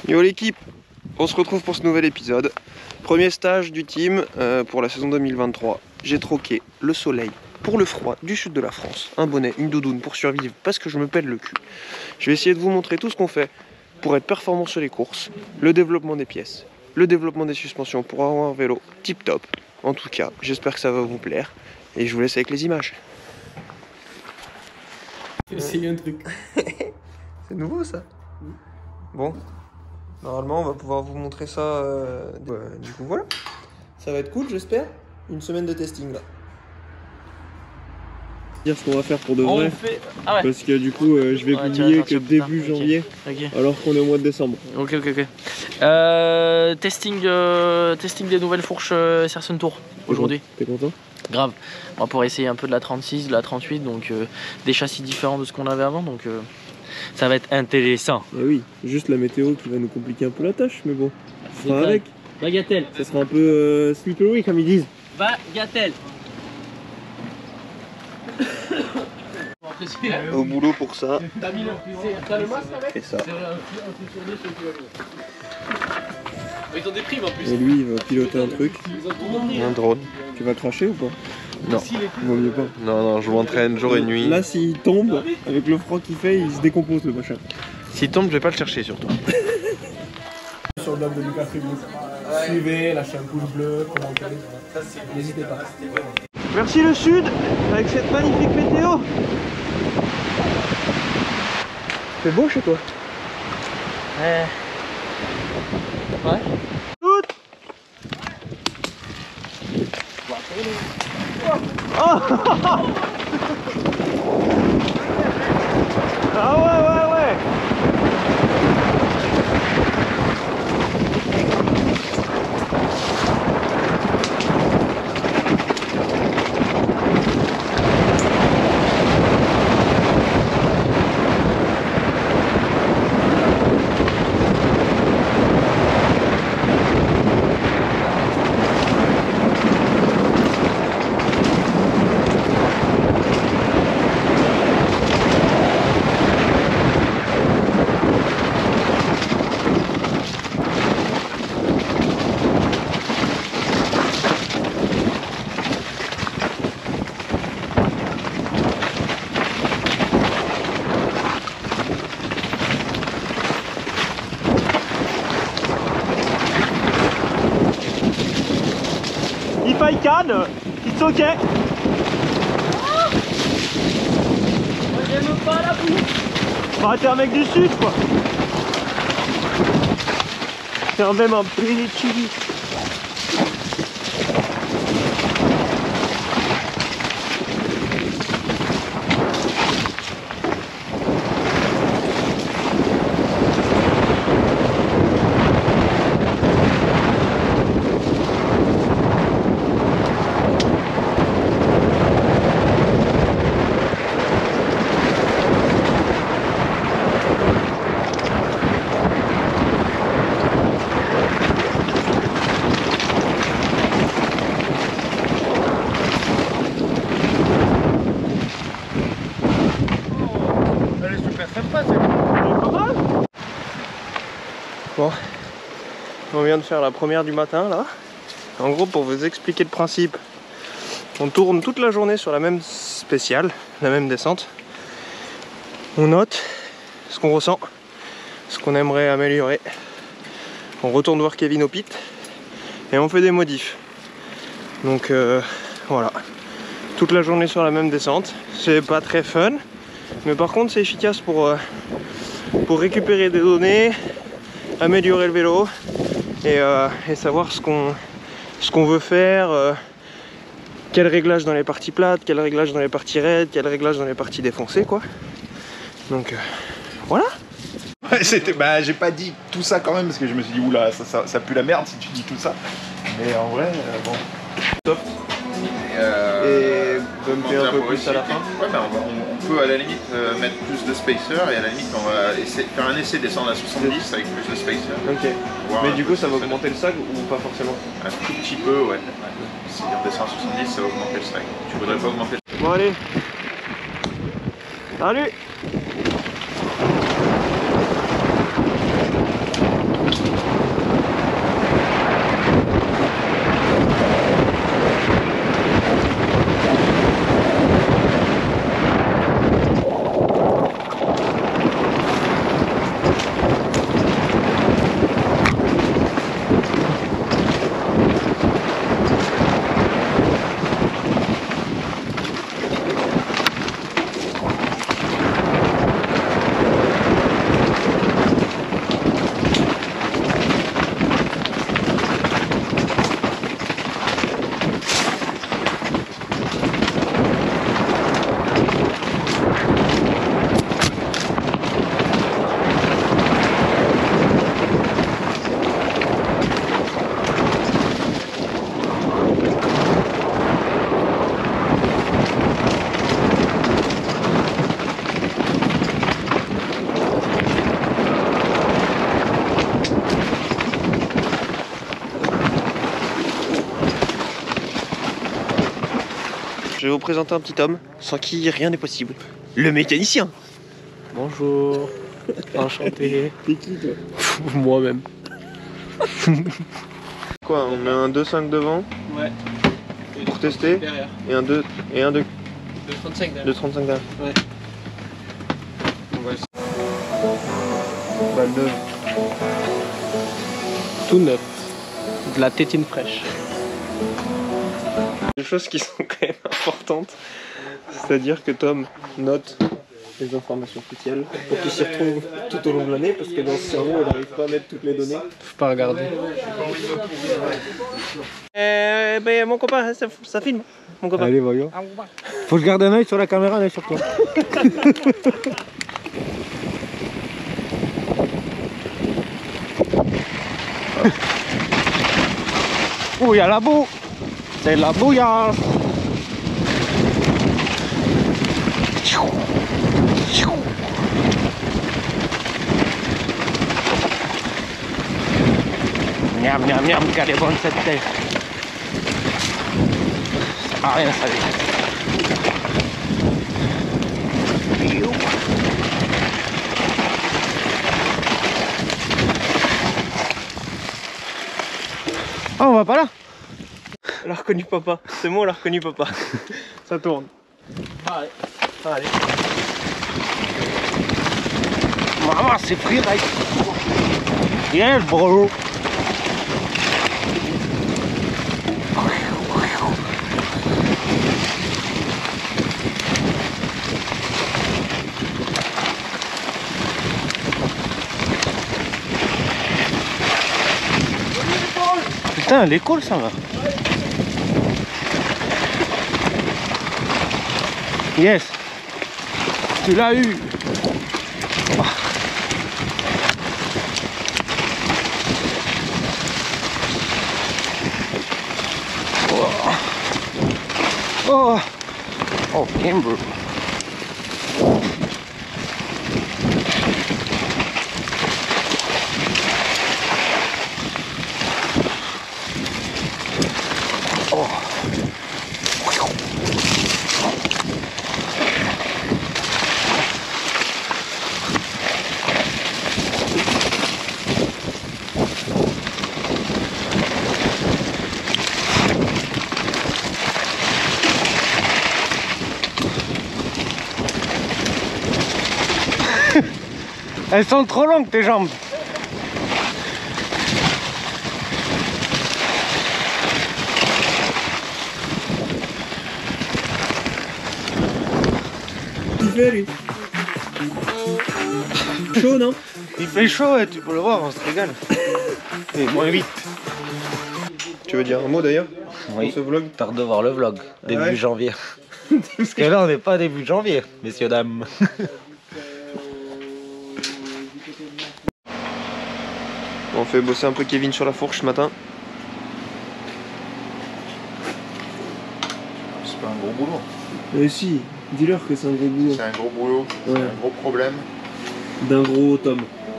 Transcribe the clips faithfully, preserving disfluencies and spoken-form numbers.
Yo l'équipe, on se retrouve pour ce nouvel épisode. Premier stage du team euh, pour la saison deux mille vingt-trois. J'ai troqué le soleil pour le froid du sud de la France. Un bonnet, une doudoune pour survivre parce que je me pèle le cul. Je vais essayer de vous montrer tout ce qu'on fait pour être performant sur les courses, le développement des pièces, le développement des suspensions pour avoir un vélo tip top. En tout cas, j'espère que ça va vous plaire et je vous laisse avec les images. Essayer un truc. C'est nouveau ça. Bon, normalement on va pouvoir vous montrer ça. Euh, euh, du coup voilà, ça va être cool j'espère. Une semaine de testing là. Dire ce qu'on va faire pour de vrai. Fait... Ah ouais. Parce que du coup euh, je vais ouais, publier que début okay. janvier. Okay. Alors qu'on est au mois de décembre. Ok ok ok. Euh, testing, euh, testing des nouvelles fourches euh, Serson Tour aujourd'hui. T'es content? Grave. On va pouvoir essayer un peu de la trente-six, de la trente-huit, donc euh, des châssis différents de ce qu'on avait avant, donc euh, ça va être intéressant. Et oui, juste la météo qui va nous compliquer un peu la tâche, mais bon, on fera avec. Bagatelle. Ça sera un peu euh, slippery comme ils disent. Bagatelle. Au boulot pour ça. T'as le masque avec? Et ça. Ils ont des primes en plus. Et lui il va piloter un truc. Un drone. Tu vas cracher ou pas? Non, il vaut mieux pas. Non, non, je m'entraîne jour et nuit. Là, s'il tombe, avec le froid qu'il fait, il se décompose le machin. S'il tombe, je vais pas le chercher surtout. Sur le blog de Lucas Fribou. Suivez, lâchez un pouce bleu, commentez. N'hésitez pas. Merci le sud, avec cette magnifique météo. C'est beau chez toi? Ouais. Ouais. Oh ah ouais ouais ouais. If I can, it's okay. Moi j'aime pas la boue. Bah t'es un mec du sud quoi. T'es un même un petit chili. Bon, on vient de faire la première du matin là. En gros, pour vous expliquer le principe, on tourne toute la journée sur la même spéciale, la même descente. On note ce qu'on ressent, ce qu'on aimerait améliorer. On retourne voir Kevin au pit et on fait des modifs. Donc euh, voilà, toute la journée sur la même descente. C'est pas très fun, mais par contre c'est efficace pour, euh, pour récupérer des données, améliorer le vélo et, euh, et savoir ce qu'on ce qu'on veut faire, euh, quel réglage dans les parties plates, quel réglage dans les parties raides, quel réglage dans les parties défoncées quoi. Donc euh, voilà. Ouais, c'était, bah j'ai pas dit tout ça quand même parce que je me suis dit oula ça, ça, ça pue la merde si tu dis tout ça. Mais en vrai euh, bon. Top. Et, euh, Et bumper un peu plus à la fin. Ouais, bah, on, va, on, on peut à la limite euh, mettre plus de spacer et à la limite on va essayer, faire un essai descendre à soixante-dix avec plus de spacer. Ok. Mais du coup ça va augmenter le sag ou pas forcément? Un tout petit peu ouais. Si on descend à soixante-dix ça va augmenter le sag. Tu voudrais pas augmenter le sag? Bon allez. Salut. je vais vous présenter un petit homme sans qui rien n'est possible. Le mécanicien. Bonjour. Enchanté. T'es qui toi? Moi-même. Quoi, on met un deux cinq devant? Ouais. Pour tester. Derrière. Et un deux et un deux deux trente-cinq derrière. deux trente-cinq derrière. Ouais. On va essayer. Balle neuve. Tout neuf. De la tétine fraîche. Des choses qui sont quand même importantes. C'est-à-dire que Tom note les informations cruciales pour qu'il s'y retrouve tout au long de l'année parce que dans ce cerveau il n'arrive pas à mettre toutes les données. Faut pas regarder. Euh, ben, mon copain, ça, ça filme. Mon copain. Allez, voyons. Faut que je garde un œil sur la caméra, un œil sur toi. Oh, il y a la boue. C'est la bouillance. Miam, miam, miam, qu'elle est bonne cette terre. Ça sert à rien, ça. Oh, on va pas là. Elle a reconnu papa. C'est moi, elle a reconnu papa. Ça tourne. Allez. Allez. Maman, c'est freeride. Yes, bro. Putain, elle est cool, ça va. Yes. Tu l'as eu. Oh, oh, Kimber. Oh. Elles sont trop longues tes jambes. Il fait lui. Chaud non? Il fait chaud et tu peux le voir, on se régale. Et moins vite. Tu veux dire un mot d'ailleurs? Oui. Pour ce vlog? Tarde de voir le vlog, début Ouais. janvier. Parce que là on n'est pas début janvier, messieurs dames. On fait bosser un peu Kevin sur la fourche ce matin. C'est pas un gros boulot. Mais si, dis-leur que c'est un gros boulot. C'est un gros boulot, Ouais. c'est un gros problème. D'un gros Tom.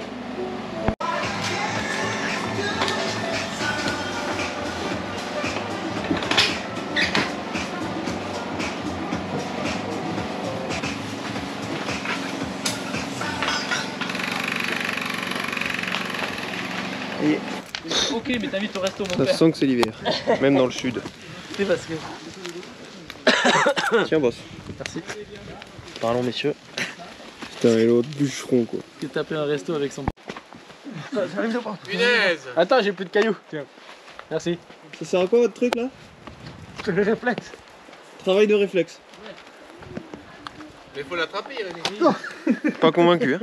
Ok, mais t'invites au resto, mon Ça père. sent que c'est l'hiver, même dans le sud. C'est parce que. Tiens boss. Merci. Parlons, messieurs. Putain et l'autre bûcheron quoi. Qui tapé un resto avec son. Punaise. Attends, j'ai plus de cailloux. Tiens. Merci. Ça sert à quoi votre truc là? Le réflexe. Travail de réflexe. Mais faut l'attraper, Rémi. Pas convaincu hein.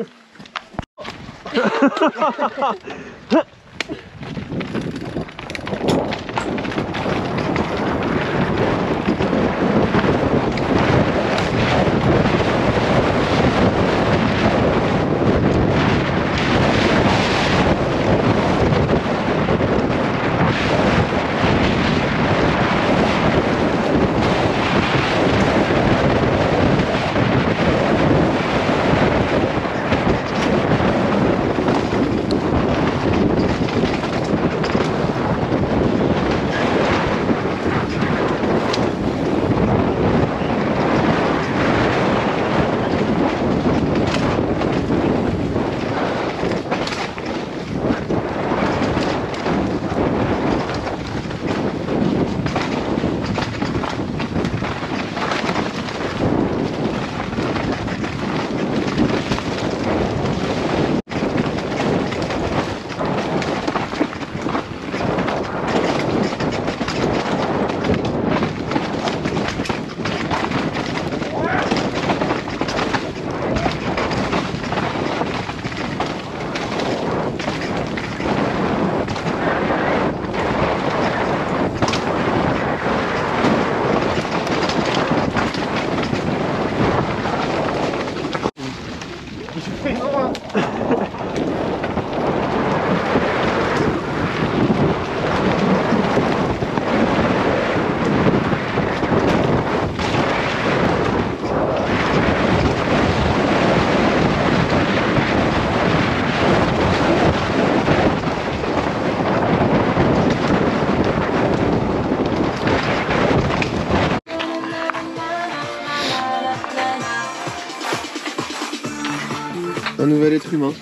nouvel être humain.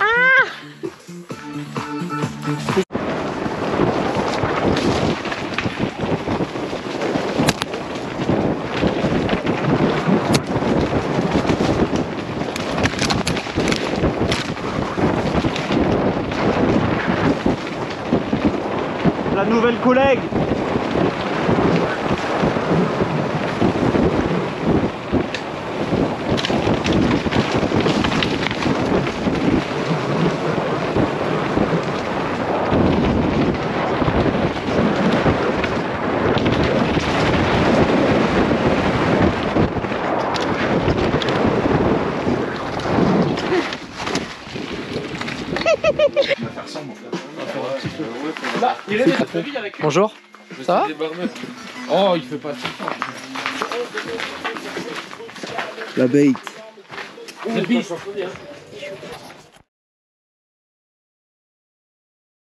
La nouvelle collègue. Bonjour. Ça va? Oh, il fait pas ça. La bait. C'est piste.